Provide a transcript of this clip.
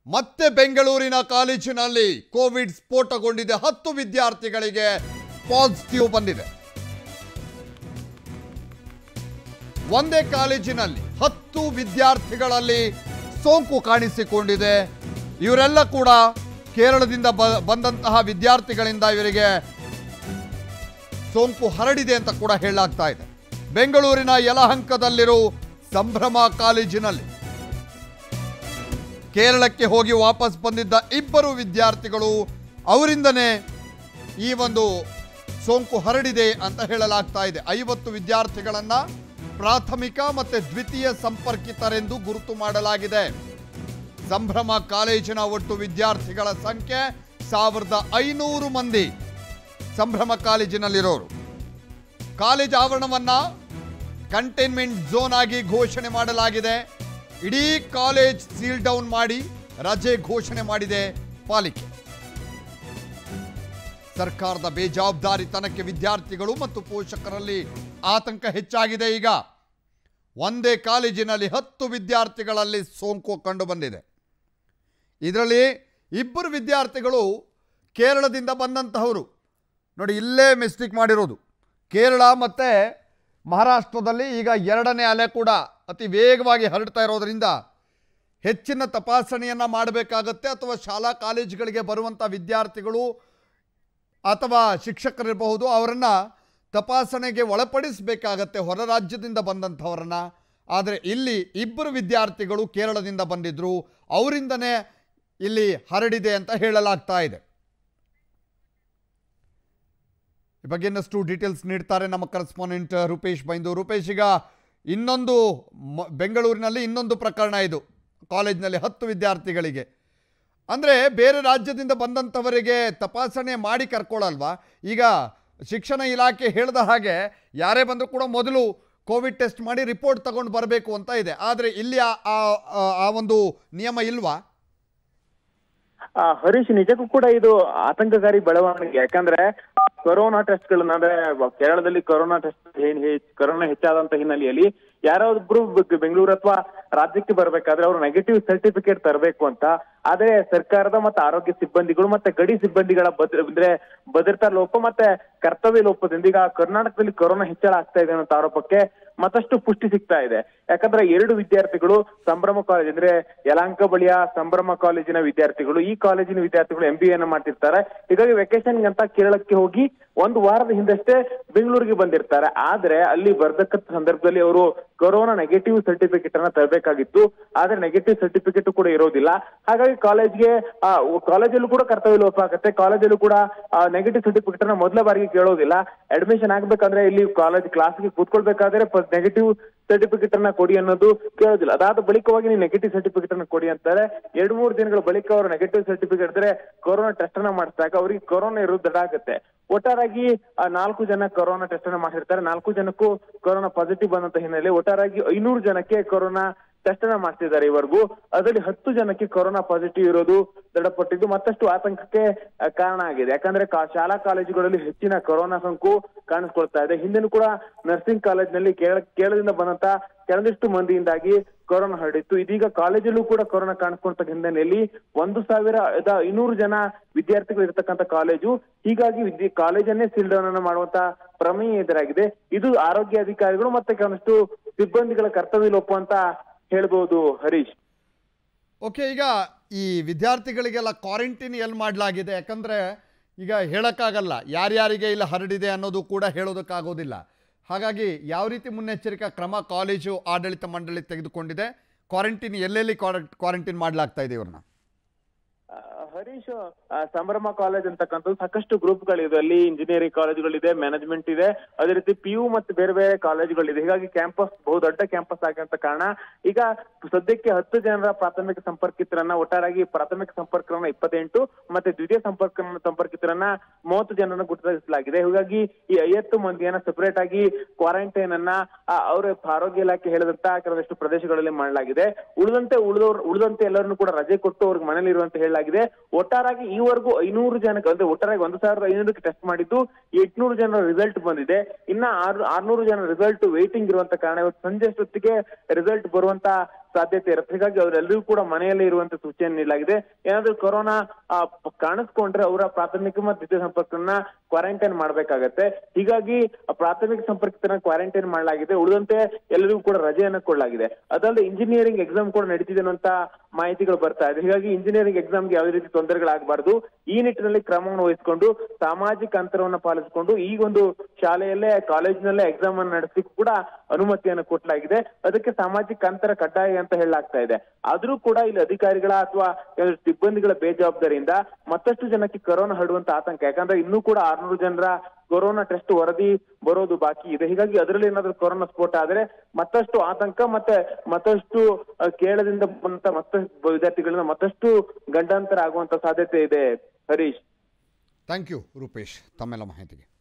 ಮತ್ತೆ ಬೆಂಗಳೂರಿನ ಕಾಲೇಜಿನಲ್ಲಿ ಕೋವಿಡ್ ಸ್ಫೋಟಗೊಂಡಿದೆ. 10 ವಿದ್ಯಾರ್ಥಿಗಳಿಗೆ ಪಾಸಿಟಿವ್ ಬಂದಿದೆ. ಒಂದೇ ಕಾಲೇಜಿನಲ್ಲಿ 10 ವಿದ್ಯಾರ್ಥಿಗಳಲ್ಲಿ ಸೋಂಕು ಕಾಣಿಸಿಕೊಂಡಿದೆ. ಇವರೆಲ್ಲ ಕೂಡ ಕೇರಳದಿಂದ ಬಂದಂತಹ ವಿದ್ಯಾರ್ಥಿಗಳಿಂದ ಇವರಿಗೆ ಸೋಂಕು ಹರಡಿದೆ ಅಂತ ಕೂಡ ಹೇಳಲಾಗ್ತಾ ಇದೆ. ಬೆಂಗಳೂರಿನ ಯಲಹಂಕದಲ್ಲಿರೋ ಸಂಭ್ರಮ ಕಾಲೇಜಿನಲ್ಲಿ ಕೇರಳಕ್ಕೆ ಹೋಗಿ ವಾಪಸ್ ಬಂದಿದ್ದ 2 ವಿದ್ಯಾರ್ಥಿಗಳು ಅವರಿಂದನೇ ಈ ಒಂದು ಸೋಂಕು ಹರಡಿದೆ ಅಂತ ಹೇಳಲಾಗ್ತಾ ಇದೆ. 50 ವಿದ್ಯಾರ್ಥಿಗಳನ್ನು ಪ್ರಾಥಮಿಕ ಮತ್ತು ದ್ವಿತೀಯ ಸಂಪರ್ಕಿತರೆಂದು ಗುರುತು ಮಾಡಲಾಗಿದೆ. ಸಂಭ್ರಮ ಕಾಲೇಜಿನ ಒಟ್ಟು ವಿದ್ಯಾರ್ಥಿಗಳ ಸಂಖ್ಯೆ 1500 ಮಂದಿ ಸಂಭ್ರಮ ಕಾಲೇಜಿನಲ್ಲಿರೋರು. ಕಾಲೇಜ್ ಆವರಣವನ್ನ ಕಂಟೈನ್ಮೆಂಟ್ ಝೋನ್ ಆಗಿ ಘೋಷಣೆ ಮಾಡಲಾಗಿದೆ. ಇಡೀ ಕಾಲೇಜ್ ಸೀಲ್ ಡೌನ್ ಮಾಡಿ ರಜೆ ಘೋಷಣೆ ಮಾಡಿದೆ ಪಾಲಿಕೆ. ಸರ್ಕಾರದ ಬೇಜವಾಬ್ದಾರಿತನಕ್ಕೆ ವಿದ್ಯಾರ್ಥಿಗಳು ಮತ್ತು ಪೋಷಕರಲ್ಲಿ ಆತಂಕ ಹೆಚ್ಚಾಗಿದೆ. ಈಗ ಒಂದೇ ಕಾಲೇಜಿನಲ್ಲಿ 10 ವಿದ್ಯಾರ್ಥಿಗಳಲ್ಲಿ ಸೋಂಕು ಕಂಡು ಬಂದಿದೆ. ಇದರಲ್ಲಿ 2 ವಿದ್ಯಾರ್ಥಿಗಳು ಕೇರಳದಿಂದ ಬಂದಂತಹವರು. ನೋಡಿ, ಇಲ್ಲೇ ಮಿಸ್ಟೇಕ್ ಮಾಡಿರೋದು. ಕೇರಳ ಮತ್ತು ಮಹಾರಾಷ್ಟ್ರದಲ್ಲಿ ಈಗ 2ನೇ ಅಲೆ ಕೂಡ ಅತಿ ವೇಗವಾಗಿ ಹರಡ್ತಾ ಇರೋದರಿಂದ ಹೆಚ್ಚಿನ ತಪಾಸಣೆಯನ್ನು ಮಾಡಬೇಕಾಗತ್ತೆ. ಅಥವಾ ಶಾಲಾ ಕಾಲೇಜುಗಳಿಗೆ ಬರುವಂಥ ವಿದ್ಯಾರ್ಥಿಗಳು ಅಥವಾ ಶಿಕ್ಷಕರಿರಬಹುದು, ಅವರನ್ನು ತಪಾಸಣೆಗೆ ಒಳಪಡಿಸಬೇಕಾಗತ್ತೆ ಹೊರ ರಾಜ್ಯದಿಂದ ಬಂದಂಥವರನ್ನು. ಆದರೆ ಇಲ್ಲಿ 2 ವಿದ್ಯಾರ್ಥಿಗಳು ಕೇರಳದಿಂದ ಬಂದಿದ್ದರು, ಅವರಿಂದನೇ ಇಲ್ಲಿ ಹರಡಿದೆ ಅಂತ ಹೇಳಲಾಗ್ತಾ ಇದೆ. ಈ ಬಗ್ಗೆ ಇನ್ನಷ್ಟು ಡೀಟೇಲ್ಸ್ ನೀಡ್ತಾರೆ ನಮ್ಮ ಕರೆಸ್ಪಾಂಡೆಂಟ್ ರೂಪೇಶ್ ಬೈಂದು. ರೂಪೇಶ್, ಈಗ ಇನ್ನೊಂದು ಬೆಂಗಳೂರಿನಲ್ಲಿ ಇನ್ನೊಂದು ಪ್ರಕರಣ ಇದು. ಕಾಲೇಜಿನಲ್ಲಿ 10 ವಿದ್ಯಾರ್ಥಿಗಳಿಗೆ ಅಂದರೆ ಬೇರೆ ರಾಜ್ಯದಿಂದ ಬಂದಂಥವರಿಗೆ ತಪಾಸಣೆ ಮಾಡಿ ಕರ್ಕೊಳ್ಳಲ್ವಾ? ಈಗ ಶಿಕ್ಷಣ ಇಲಾಖೆ ಹೇಳಿದ ಹಾಗೆ ಯಾರೇ ಬಂದರೂ ಕೂಡ ಮೊದಲು ಕೋವಿಡ್ ಟೆಸ್ಟ್ ಮಾಡಿ ರಿಪೋರ್ಟ್ ತಗೊಂಡು ಬರಬೇಕು ಅಂತ ಇದೆ. ಆದರೆ ಇಲ್ಲಿ ಆ ಒಂದು ನಿಯಮ ಇಲ್ವಾ? ಹರೀಶ್, ನಿಜಕ್ಕೂ ಕೂಡ ಇದು ಆತಂಕಕಾರಿ ಬೆಳವಣಿಗೆ. ಯಾಕಂದ್ರೆ ಕೊರೋನಾ ಟೆಸ್ಟ್ ಗಳನ್ನ, ಅಂದ್ರೆ ಕೇರಳದಲ್ಲಿ ಕೊರೋನಾ ಹೆಚ್ಚಾದಂತ ಹಿನ್ನೆಲೆಯಲ್ಲಿ ಯಾರೊಬ್ರು ಬೆಂಗಳೂರು ಅಥವಾ ರಾಜ್ಯಕ್ಕೆ ಬರ್ಬೇಕಾದ್ರೆ ಅವರು ನೆಗೆಟಿವ್ ಸರ್ಟಿಫಿಕೇಟ್ ತರಬೇಕು ಅಂತ. ಆದ್ರೆ ಸರ್ಕಾರದ ಮತ್ತೆ ಆರೋಗ್ಯ ಸಿಬ್ಬಂದಿಗಳು ಮತ್ತೆ ಗಡಿ ಸಿಬ್ಬಂದಿಗಳ ಭದ್ರತಾ ಲೋಪ ಮತ್ತೆ ಕರ್ತವ್ಯ ಲೋಪದಿಂದ ಈಗ ಕರ್ನಾಟಕದಲ್ಲಿ ಕೊರೋನಾ ಹೆಚ್ಚಳ ಆಗ್ತಾ ಇದೆ ಅನ್ನೋ ಆರೋಪಕ್ಕೆ ಮತ್ತಷ್ಟು ಪುಷ್ಟಿ ಸಿಗ್ತಾ ಇದೆ. ಯಾಕಂದ್ರೆ 2 ವಿದ್ಯಾರ್ಥಿಗಳು ಸಂಭ್ರಮ ಕಾಲೇಜ್ ಅಂದ್ರೆ ಯಲಹಂಕ ಬಳಿಯ ಸಂಭ್ರಮ ಕಾಲೇಜಿನ ವಿದ್ಯಾರ್ಥಿಗಳು, ಈ ಕಾಲೇಜಿನ ವಿದ್ಯಾರ್ಥಿಗಳು MBA ಮಾಡ್ತಿರ್ತಾರೆ. ಹೀಗಾಗಿ ವೆಕೇಶನ್ ಅಂತ ಕೇರಳಕ್ಕೆ ಹೋಗಿ 1 ವಾರದ ಹಿಂದಷ್ಟೇ ಬೆಂಗಳೂರಿಗೆ ಬಂದಿರ್ತಾರೆ. ಆದ್ರೆ ಅಲ್ಲಿ ಬರ್ದಕ್ಕಂತ ಸಂದರ್ಭದಲ್ಲಿ ಅವರು ಕೊರೋನಾ ನೆಗೆಟಿವ್ ಸರ್ಟಿಫಿಕೇಟ್ ಅನ್ನ ತರಬೇಕಾಗಿತ್ತು. ಆದ್ರೆ ನೆಗೆಟಿವ್ ಸರ್ಟಿಫಿಕೇಟ್ ಕೂಡ ಇರೋದಿಲ್ಲ. ಹಾಗಾಗಿ ಕಾಲೇಜಲ್ಲೂ ಕೂಡ ಕರ್ತವ್ಯ ಲೋಪ ಆಗುತ್ತೆ. ಕಾಲೇಜಲ್ಲೂ ಕೂಡ ನೆಗೆಟಿವ್ ಸರ್ಟಿಫಿಕೇಟ್ ಅನ್ನ ಮೊದಲ ಬಾರಿಗೆ ಕೇಳೋದಿಲ್ಲ. ಅಡ್ಮಿಷನ್ ಆಗ್ಬೇಕಂದ್ರೆ ಇಲ್ಲಿ ಕಾಲೇಜ್ ಕ್ಲಾಸ್ಗೆ ಕೂತ್ಕೊಳ್ಬೇಕಾದ್ರೆ ನೆಗೆಟಿವ್ ಸರ್ಟಿಫಿಕೇಟ್ ಅನ್ನ ಕೊಡಿ ಅನ್ನೋದು ಕೇಳೋದಿಲ್ಲ. ಅದಾದ ಬಳಿಕವಾಗಿ ನೀವು ನೆಗೆಟಿವ್ ಸರ್ಟಿಫಿಕೇಟ್ ಅನ್ನ ಕೊಡಿ ಅಂತಾರೆ. 2-3 ದಿನಗಳ ಬಳಿಕ ಅವರು ನೆಗೆಟಿವ್ ಸರ್ಟಿಫಿಕೇಟ್ ಇದ್ರೆ ಕೊರೋನಾ ಟೆಸ್ಟ್ ಅನ್ನ ಮಾಡಿಸಿದಾಗ ಅವ್ರಿಗೆ ಕೊರೋನಾ ಇರೋದು ದಡ ಆಗುತ್ತೆ. ಒಟ್ಟಾರಾಗಿ 4 ಜನ ಕೊರೋನಾ ಟೆಸ್ಟ್ ಅನ್ನ ಮಾಡಿರ್ತಾರೆ. 4 ಜನಕ್ಕೂ ಕೊರೋನಾ ಪಾಸಿಟಿವ್ ಬಂದಂತ ಹಿನ್ನೆಲೆ ಒಟ್ಟಾರಾಗಿ 500 ಜನಕ್ಕೆ ಕೊರೋನಾ ಟೆಸ್ಟ್ ಅನ್ನ ಮಾಡ್ತಿದ್ದಾರೆ ಇವರೆಗೂ. ಅದರಲ್ಲಿ 10 ಜನಕ್ಕೆ ಕೊರೋನಾ ಪಾಸಿಟಿವ್ ಇರೋದು ದೃಢಪಟ್ಟಿದ್ದು ಮತ್ತಷ್ಟು ಆತಂಕಕ್ಕೆ ಕಾರಣ ಆಗಿದೆ. ಯಾಕಂದ್ರೆ ಶಾಲಾ ಕಾಲೇಜುಗಳಲ್ಲಿ ಹೆಚ್ಚಿನ ಕೊರೋನಾ ಸೋಂಕು ಕಾಣಿಸ್ಕೊಳ್ತಾ ಇದೆ. ಹಿಂದೆನೂ ಕೂಡ ನರ್ಸಿಂಗ್ ಕಾಲೇಜ್ನಲ್ಲಿ ಕೇರಳದಿಂದ ಬಂದಂತ ಕೆಲವೊಂದಿಷ್ಟು ಮಂದಿಯಿಂದಾಗಿ ಕೊರೋನಾ ಹರಡಿತ್ತು. ಇದೀಗ ಕಾಲೇಜಲ್ಲೂ ಕೂಡ ಕೊರೋನಾ ಕಾಣಿಸ್ಕೊಂಡ ಹಿನ್ನೆಲೆಯಲ್ಲಿ 1500 ಜನ ವಿದ್ಯಾರ್ಥಿಗಳು ಇರತಕ್ಕಂತ ಕಾಲೇಜು. ಹೀಗಾಗಿ ಕಾಲೇಜನ್ನೇ ಸೀಲ್ ಡೌನ್ ಅನ್ನ ಮಾಡುವಂತ ಪ್ರಮೇಯ ಎದುರಾಗಿದೆ. ಇದು ಆರೋಗ್ಯ ಅಧಿಕಾರಿಗಳು ಮತ್ತೆ ಕೆಲವೊಂದಿಷ್ಟು ಸಿಬ್ಬಂದಿಗಳ ಕರ್ತವ್ಯ ಲೋಪ ಅಂತ ಹೇಳ್ಬೋದು ಹರೀಶ್. ಓಕೆ, ಈಗ ಈ ವಿದ್ಯಾರ್ಥಿಗಳಿಗೆಲ್ಲ ಕ್ವಾರಂಟೈನ್ ಎಲ್ಲಿ ಮಾಡಲಾಗಿದೆ? ಯಾಕಂದರೆ ಈಗ ಹೇಳೋಕ್ಕಾಗಲ್ಲ ಯಾರ್ಯಾರಿಗೆ ಇಲ್ಲಿ ಹರಡಿದೆ ಅನ್ನೋದು ಕೂಡ ಹೇಳೋದಕ್ಕಾಗೋದಿಲ್ಲ. ಹಾಗಾಗಿ ಯಾವ ರೀತಿ ಮುನ್ನೆಚ್ಚರಿಕಾ ಕ್ರಮ ಕಾಲೇಜು ಆಡಳಿತ ಮಂಡಳಿ ತೆಗೆದುಕೊಂಡಿದೆ? ಕ್ವಾರಂಟೈನ್ ಎಲ್ಲೆಲ್ಲಿ ಕ್ವಾರಂಟೈನ್ ಮಾಡಲಾಗ್ತಾ ಇದೆ ಇವ್ರನ್ನ? ಹರೀಶ್, ಸಂಭ್ರಮ ಕಾಲೇಜ್ ಅಂತಕ್ಕಂಥದ್ದು ಸಾಕಷ್ಟು ಗ್ರೂಪ್ಗಳಿದೆ. ಅಲ್ಲಿ ಇಂಜಿನಿಯರಿಂಗ್ ಕಾಲೇಜುಗಳಿದೆ, ಮ್ಯಾನೇಜ್ಮೆಂಟ್ ಇದೆ, ಅದೇ ರೀತಿ PU ಮತ್ತೆ ಬೇರೆ ಬೇರೆ ಕಾಲೇಜುಗಳಿದೆ. ಹೀಗಾಗಿ ಕ್ಯಾಂಪಸ್ ಬಹುದೊಡ್ಡ ಕ್ಯಾಂಪಸ್ ಆಗಿರೋ ಕಾರಣ ಈಗ ಸದ್ಯಕ್ಕೆ 10 ಜನರ ಪ್ರಾಥಮಿಕ ಸಂಪರ್ಕಿತರನ್ನ, ಒಟ್ಟಾರಾಗಿ ಪ್ರಾಥಮಿಕ ಸಂಪರ್ಕರನ್ನ 28 ಮತ್ತೆ ದ್ವಿತೀಯ ಸಂಪರ್ಕಿತರನ್ನ 30 ಜನರನ್ನ ಗುರುತಿಸಲಾಗಿದೆ. ಹೀಗಾಗಿ ಈ 50 ಮಂದಿಯನ್ನ ಸೆಪರೇಟ್ ಆಗಿ ಕ್ವಾರಂಟೈನ್ ಅನ್ನ ಅವರ ಆರೋಗ್ಯ ಇಲಾಖೆ ಹೇಳಿದಂತ ಕೆಲವಷ್ಟು ಪ್ರದೇಶಗಳಲ್ಲಿ ಮಾಡಲಾಗಿದೆ. ಉಳಿದಂತೆ ಎಲ್ಲರನ್ನು ಕೂಡ ರಜೆ ಕೊಟ್ಟು ಅವ್ರಿಗೆ ಮನೇಲಿ ಇರುವಂತ ಹೇಳಲಾಗಿದೆ. ಒಟ್ಟಾರಾಗಿ ಈವರೆಗೂ 500 ಜನಕ್ಕೆ ಅಂದ್ರೆ ಒಟ್ಟಾರಾಗಿ 1500 ಟೆಸ್ಟ್ ಮಾಡಿದ್ದು 800 ಜನರ ರಿಸಲ್ಟ್ ಬಂದಿದೆ. ಇನ್ನ 600 ಜನ ರಿಸಲ್ಟ್ ವೇಟಿಂಗ್ ಇರುವಂತ ಕಾರಣ ಇವತ್ತು ಸಂಜೆ ಅಷ್ಟೊತ್ತಿಗೆ ರಿಸಲ್ಟ್ ಬರುವಂತ ಸಾಧ್ಯತೆ ಇರುತ್ತೆ. ಹೀಗಾಗಿ ಅವರೆಲ್ಲರಿಗೂ ಕೂಡ ಮನೆಯಲ್ಲೇ ಇರುವಂತ ಸೂಚನೆ ನೀಡಲಾಗಿದೆ. ಏನಾದ್ರೂ ಕೊರೋನಾ ಕಾಣಿಸ್ಕೊಂಡ್ರೆ ಅವರ ಪ್ರಾಥಮಿಕ ಮತ್ತು ದ್ವಿತೀಯ ಸಂಪರ್ಕನ ಕ್ವಾರಂಟೈನ್ ಮಾಡ್ಬೇಕಾಗತ್ತೆ. ಹೀಗಾಗಿ ಪ್ರಾಥಮಿಕ ಸಂಪರ್ಕಿತರನ್ನ ಕ್ವಾರಂಟೈನ್ ಮಾಡಲಾಗಿದೆ. ಉಳಿದಂತೆ ಎಲ್ಲರಿಗೂ ಕೂಡ ರಜೆಯನ್ನ ಕೊಡಲಾಗಿದೆ. ಅದಲ್ಲದೆ ಇಂಜಿನಿಯರಿಂಗ್ ಎಕ್ಸಾಮ್ ಕೂಡ ನಡೀತಿದೆ ಅನ್ನುವಂತ ಮಾಹಿತಿಗಳು ಬರ್ತಾ ಇದೆ. ಹೀಗಾಗಿ ಇಂಜಿನಿಯರಿಂಗ್ ಎಕ್ಸಾಮ್ಗೆ ಯಾವುದೇ ರೀತಿ ತೊಂದರೆಗಳಾಗಬಾರ್ದು. ಈ ನಿಟ್ಟಿನಲ್ಲಿ ಕ್ರಮವನ್ನು ವಹಿಸಿಕೊಂಡು ಸಾಮಾಜಿಕ ಅಂತರವನ್ನು ಪಾಲಿಸಿಕೊಂಡು ಈ ಒಂದು ಶಾಲೆಯಲ್ಲೇ ಕಾಲೇಜಿನಲ್ಲೇ ಎಕ್ಸಾಮ್ ಅನ್ನು ನಡೆಸಲಿಕ್ಕೂ ಕೂಡ ಅನುಮತಿಯನ್ನು ಕೊಡಲಾಗಿದೆ. ಅದಕ್ಕೆ ಸಾಮಾಜಿಕ ಅಂತರ ಕಡ್ಡಾಯ ಅಂತ ಹೇಳಲಾಗ್ತಾ ಇದೆ. ಆದ್ರೂ ಕೂಡ ಇಲ್ಲಿ ಅಧಿಕಾರಿಗಳ ಅಥವಾ ಸಿಬ್ಬಂದಿಗಳ ಬೇಜವಾಬ್ದಾರಿಯಿಂದ ಮತ್ತಷ್ಟು ಜನಕ್ಕೆ ಕೊರೋನಾ ಹರಡುವಂತ ಆತಂಕ. ಯಾಕಂದ್ರೆ ಇನ್ನೂ ಕೂಡ 600 ಜನರ ಕೊರೋನಾ ಟೆಸ್ಟ್ ವರದಿ ಬರೋದು ಬಾಕಿ ಇದೆ. ಹೀಗಾಗಿ ಅದರಲ್ಲಿ ಏನಾದ್ರೂ ಕೊರೋನಾ ಸ್ಫೋಟ ಆದ್ರೆ ಮತ್ತಷ್ಟು ಆತಂಕ ಮತ್ತೆ ಮತ್ತಷ್ಟು ಕೇರಳದಿಂದ ಬಂದಂತ ಮತ್ತಷ್ಟು ವಿದ್ಯಾರ್ಥಿಗಳಿಂದ ಮತ್ತಷ್ಟು ಗಂಡಾಂತರ ಆಗುವಂತ ಸಾಧ್ಯತೆ ಇದೆ. ಹರೀಶ್, ಥ್ಯಾಂಕ್ ಯು ರೂಪೇಶ್ ತಮ್ಮೆಲ್ಲ ಮಾಹಿತಿಗೆ.